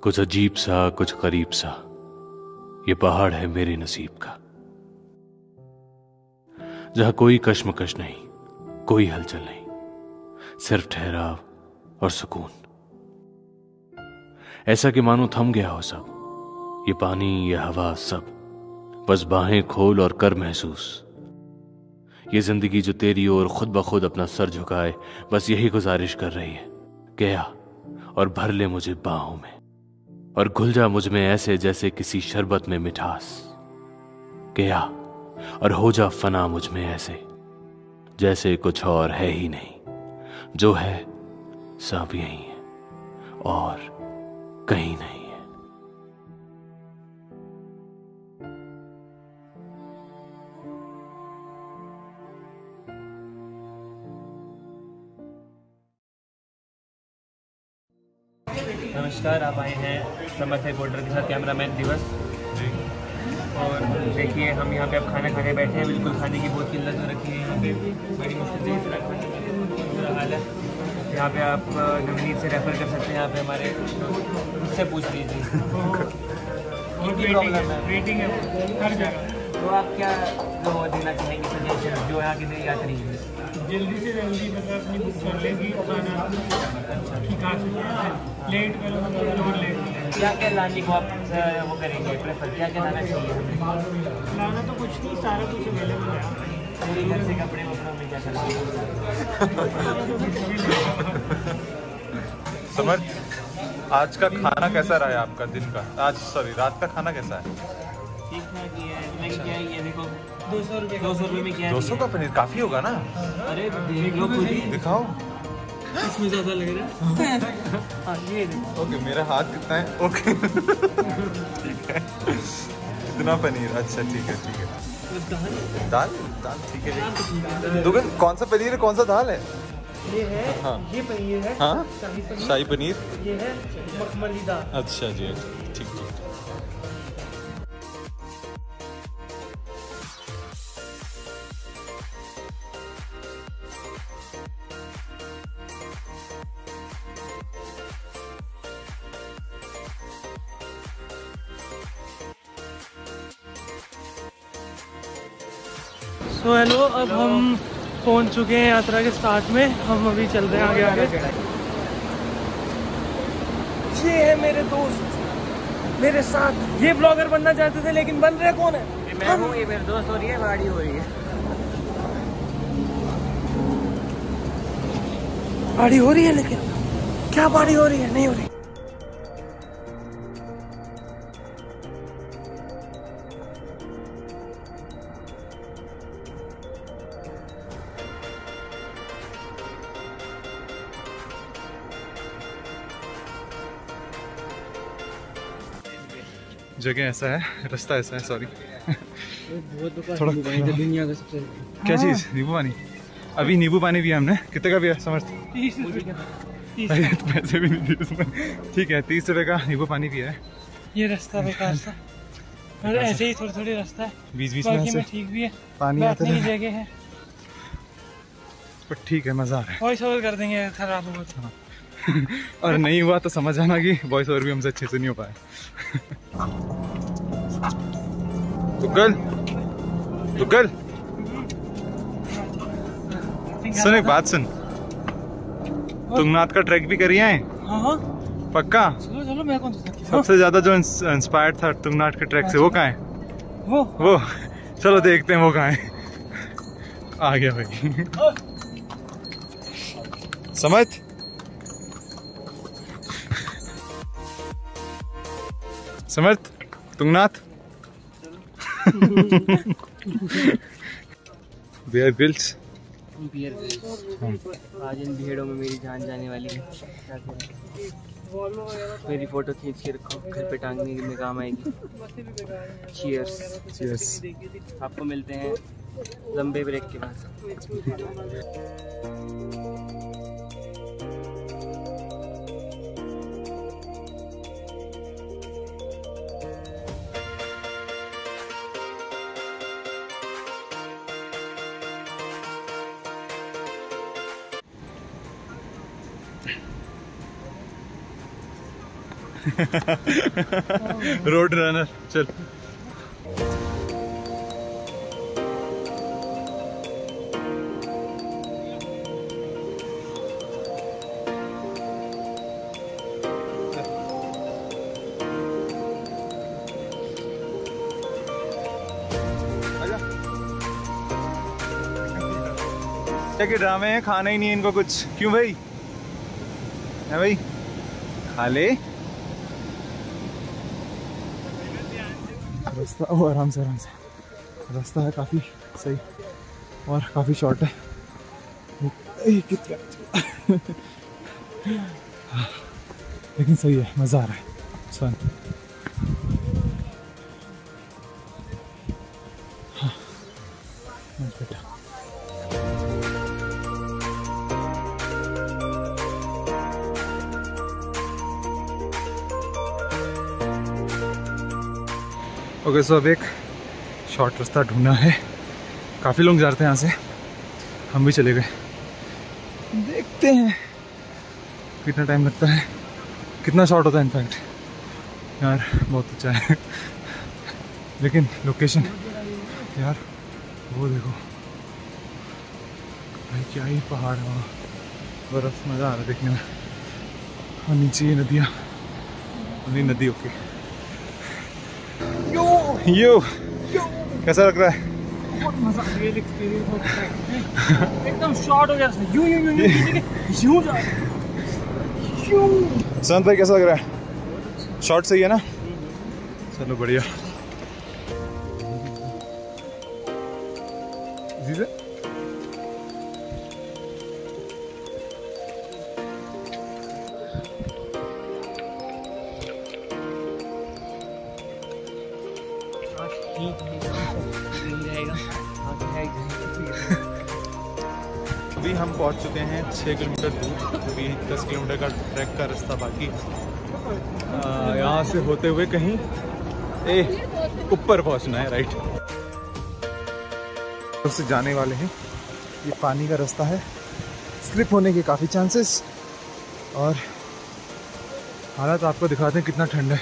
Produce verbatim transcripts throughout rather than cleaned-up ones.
कुछ अजीब सा, कुछ करीब सा, ये पहाड़ है मेरे नसीब का, जहां कोई कश्मकश नहीं, कोई हलचल नहीं, सिर्फ ठहराव और सुकून। ऐसा कि मानो थम गया हो सब, ये पानी, ये हवा, सब बस बाहें खोल और कर महसूस। ये जिंदगी जो तेरी ओर खुद ब खुद अपना सर झुकाए, बस यही गुजारिश कर रही है, गया और भर ले मुझे बाहों में और घुल जा मुझ में ऐसे जैसे किसी शरबत में मिठास। गया और हो जा फना मुझ में ऐसे जैसे कुछ और है ही नहीं, जो है सब यही है और कहीं नहीं है। नमस्कार, आप आए हैं समर्थ रिपोर्टर के साथ कैमरामैन दिवस जी। और देखिए हम यहाँ पे अब खाना खाने बैठे हैं। बिल्कुल खाने की बहुत किल्लत हो रखी है यहाँ पे, बड़ी मुश्किल से इतना खाना बुरा हाल है। यहाँ पे आप नवनीत से रेफर कर सकते हैं, यहाँ पे हमारे उससे पूछ लीजिए उनकी प्रॉब्लम है, वेटिंग है हर जगह। तो आप क्या वो देना चाहेंगे सजेशन जो यहाँ की यात्री है? जल्दी से जल्दी मतलब अपनी बुक कर लेगी खाना, अच्छा ठीक है, लेट करो और लेट। क्या क्या लाने को आप वो करेंगे प्रेफर, क्या क्या लाना चाहिए हमें? लाना तो कुछ नहीं, सारा कुछ अवेलेबल है। पूरे घर से कपड़े वपड़ों में क्या करना समर्थ, आज का खाना कैसा रहा है आपका दिन का? आज सॉरी रात का खाना कैसा है? ठीक ठाक ही है। मैं क्या है ये देखो दो सौ रुपये दो सौ रुपये में क्या दो सौ का पनीर काफी होगा ना? अरे देख लो खुद ही, दिखाओ इसमें ज्यादा लग रहा है। हाँ ये देखो। ओके, मेरा हाथ कितना है? ओके ठीक है, इतना पनीर, अच्छा ठीक है ठीक है। दाल दाल ठीक है। दुगन कौन सा पनीर है, कौन सा दाल है? ये है, हाँ ये पनीर है, हाँ शाही पनीर, शाही पनीर, ये है मखमली दाल। अच्छा जी, ठीक ठीक। तो हेलो, अब हम पहुंच चुके हैं यात्रा के स्टार्ट में। हम अभी चल रहे हैं आगे आगे। ये है मेरे दोस्त मेरे साथ, ये ब्लॉगर बनना चाहते थे लेकिन बन रहे कौन है? मैं हूँ, ये मेरे दोस्त हो रही है, गाड़ी हो रही है, बाड़ी हो रही है, लेकिन क्या बाड़ी हो रही है? नहीं हो रही। जगह ऐसा है, रास्ता ऐसा है, सॉरी थोड़ा दुनिया का सबसे क्या चीज़? नींबू पानी। अभी नींबू पानी पिया हमने, कितने का पिया समर्थ? पैसे भी नहीं दिए उसमें। ठीक है, तीस रुपए का नींबू पानी पिया है। ये रास्ता बेकार था, और ऐसे ही थोड़ी थोड़ी रास्ता है, बीच बीच में से ठीक भी है, पानी आता है, है, जगह है, पर ठीक है, मजा आ रहा है। वॉइस ओवर कर देंगे खराब हुआ तो। और नहीं हुआ तो समझ आना कि वॉइस ओवर भी हमसे अच्छे से नहीं हो पाया। तुगल तुगल सुन, एक बात सुन, तुंगनाथ का ट्रैक भी करिए हैं? हाँ पक्का? चलो चलो, मैं कौन सा सबसे ज्यादा जो इंस्पायर्ड था तुंगनाथ के ट्रैक से, वो कहाँ है? वो वो चलो देखते हैं वो कहाँ है। आ गया भाई। समझ समर्थ, तुंगनाथ बियर बिल्स बियर आज इन भीड़ों में मेरी जान जाने वाली है। मेरी फोटो खींच के रखो, घर पे टांगने में काम आएगी। Cheers cheers. आपको मिलते हैं लंबे ब्रेक के बाद। रोड रनर चल। क्या के ड्रामे हैं, खाना ही नहीं है इनको कुछ। क्यों भाई? है भाई, खा ले। रास्ता ओ आराम से आराम से रास्ता है काफ़ी सही और काफ़ी शॉर्ट है। लेकिन सही है, मज़ा आ रहा है। फन। हाँ बेटा। ओके सो अब एक शॉर्ट रास्ता ढूंढना है। काफ़ी लोग जाते हैं यहाँ से, हम भी चले गए। देखते हैं कितना टाइम लगता है, कितना शॉर्ट होता है। इनफैक्ट यार बहुत अच्छा है लेकिन लोकेशन यार वो देखो भाई, क्या ही पहाड़ है वहाँ, बर्फ, मज़ा आ रहा है देखने में। और नीचे ये नदियाँ, नहीं नदी। ओके यो यो कैसा लग रहा है? बहुत मजा आ रियल एक्सपीरियंस होता है। एकदम शॉर्ट हो गया यू यू यू यू यू जा यू। संत भाई कैसा लग रहा है? शॉर्ट सही है ना? चलो बढ़िया। जी से अभी हम पहुंच चुके हैं छः किलोमीटर दूर। अभी दस किलोमीटर का ट्रैक का रास्ता बाकी। यहाँ से होते हुए कहीं ए ऊपर पहुंचना है, राइट। उससे जाने वाले हैं। ये पानी का रास्ता है, स्लिप होने के काफ़ी चांसेस। और हालात आपको दिखाते हैं कितना ठंडा है।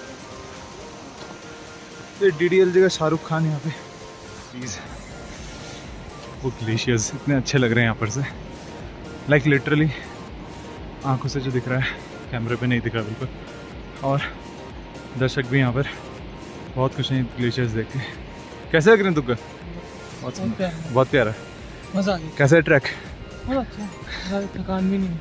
ये डी डी एल जगह शाहरुख खान यहाँ पे। प्लीज़ वो ग्लेशियर्स इतने अच्छे लग रहे हैं यहाँ पर से, लाइक लिटरली आंखों से जो दिख रहा है कैमरे पे नहीं दिख रहा बिल्कुल। और दर्शक भी यहाँ पर बहुत खुश हैं ग्लेशियर्स देख के। कैसे लग रहे हैं तुमको? बहुत प्यारा, बहुत प्यारा, मजा आ गया। कैसा है ट्रैक? बहुत अच्छा, थकान भी नहीं।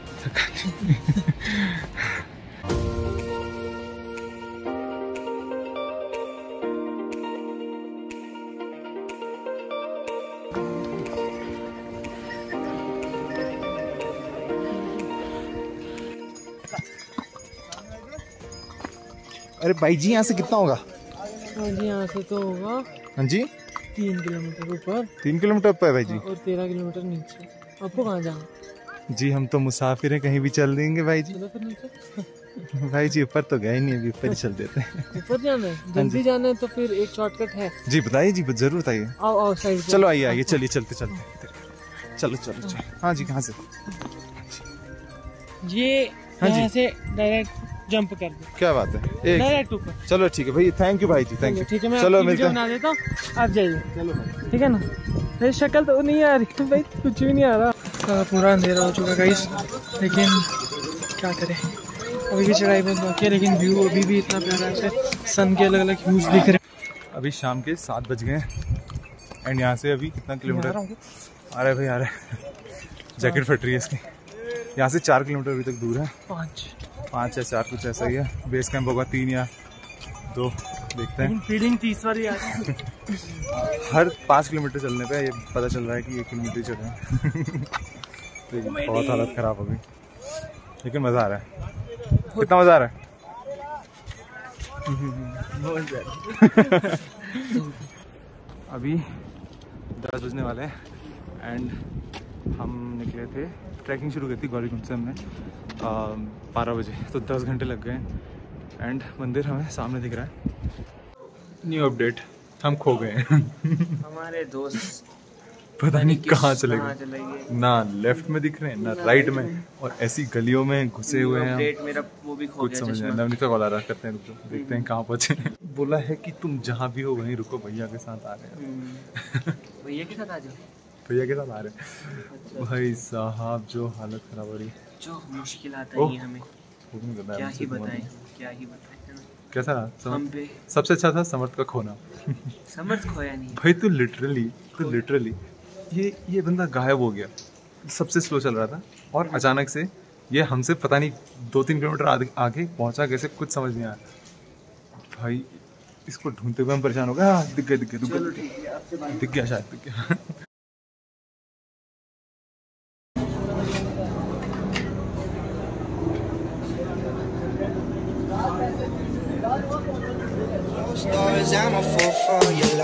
अरे भाई जी यहाँ से कितना होगा? हाँ जी यहाँ से तो होगा हाँ जी तीन किलोमीटर ऊपर। तीन किलोमीटर ऊपर है भाई जी। और तेरह किलोमीटर नीचे। आपको कहाँ जाना? जी हम तो मुसाफिर हैं, कहीं भी चल देंगे भाई जी। चलो फिर नीचे। भाई जी ऊपर तो गए नहीं, अभी ऊपर ही चल देते हैं। ऊपर जाना है, जल्दी जाना है तो फिर एक शॉर्टकट है। जी बताइए जी, जरूर बताइए। आओ आओ साइड। चलो आइए आइए, चलिए चलते चलते। चलो चलो चलो। हाँ जी कहाँ से? ये हाँ यहाँ जी। से डायरेक्ट जंप कर दो। क्या बात है? एक डायरेक्ट ऊपर। चलो ठीक है भाई, थैंक यू भाई जी, थैंक यू। ठीक है, मैं चलो आपकी मिलते वीडियो हैं। बना देता हूँ, आप जाइए। चलो भाई, ठीक है ना? मेरी शक्ल तो नहीं आ रही भाई, कुछ भी नहीं आ रहा। आ, पूरा अंधेरा हो चुका गाइस, लेकिन क्या करें, अभी भी चढ़ाई बहुत बाकी है। लेकिन व्यू अभी भी इतना प्यारा है, सन के अलग अलग व्यूज दिख रहे हैं। अभी शाम के सात बज गए हैं एंड यहाँ से अभी कितना किलोमीटर आ रहा है भाई? आ रहा है, जैकेट फट रही है इसकी। यहाँ से चार किलोमीटर अभी तक दूर है। पाँच पाँच या चार कुछ ऐसा ही है। बेस कैंप होगा तीन या दो, देखते हैं। फीलिंग तीस वाली आ रही है। हर पाँच किलोमीटर चलने पे ये पता चल रहा है कि एक किलोमीटर चल रहे हैं। तो बहुत हालत खराब हो गई, लेकिन मज़ा आ रहा है। कितना मज़ा आ रहा है? अभी दस बजने वाले हैं एंड हम निकले थे, ट्रैकिंग शुरू की थी गौरीकुंड से हमने बारह बजे, तो दस घंटे लग गए एंड मंदिर हमें सामने दिख रहा है। न्यू अपडेट, हम खो गए हैं। हमारे दोस्त पता नहीं कहाँ चले कहाँ गए, चले गए। ना लेफ्ट में दिख रहे हैं ना राइट में, और ऐसी गलियों में घुसे हुए हैं हम। अपडेट मेरा वो भी खो कुछ गया समझ नहीं, चश्मा। नवनीत का कॉल आ रहा, करते हैं, रुको देखते हैं कहाँ पहुँचे। बोला है कि तुम जहाँ भी हो वहीं रुको, भैया के साथ आ रहे हैं। हम्म। भैया के साथ आ जाओ। भैया के साथ आ रहे हैं। भाई साहब जो हालत खराब हो रही है, जो मुश्किल आता ओह, है हमें, हुक्म करना है क्या मुझसे ही तुम्हारा। बताएं, क्या ही बताएं, है ना? कैसा रहा समर्थ? हम पे सबसे अच्छा था समर्थ का खोना। समर्थ खोया नहीं। भाई तू लिटरली तू लिटरली ये ये बंदा गायब हो गया, सबसे स्लो चल रहा था और अचानक से ये हमसे पता नहीं दो तीन किलोमीटर आगे आगे पहुंचा कैसे, कुछ समझ नहीं आया। भाई इसको ढूंढते हुए हम परेशान हो गए। हाँ, दिख गया दिख गया चलो दिख ठीक है, आपसे बात गया दिख गया शायद दिख गया। Stars, I'm a fool for your